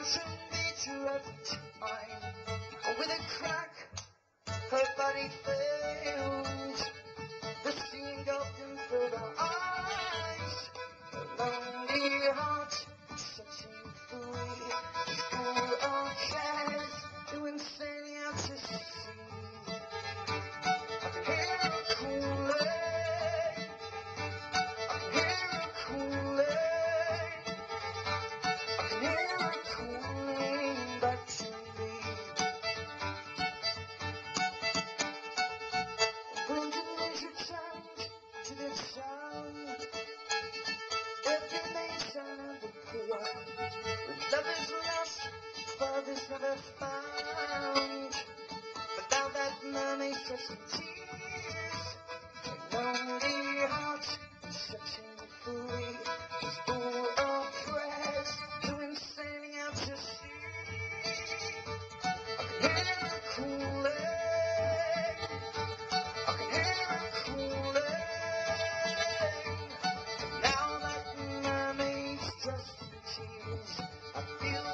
shouldn't be too time. With a crack, her body failed. The sea engulfed in further eyes. Her lonely heart, searching free, is full of cares, too insane out to sea. I can hear her calling. I can hear her calling. I can hear her calling back to me. When did nature change to the sound? Every nation of the poor. When love is lost, love is never found. But now that mermaid shed some tears, her lonely heart is searching free, is full of prayers, too insane out to sea. I can hear her calling. I can hear her calling. Now that mermaid's dressed in tears, I feel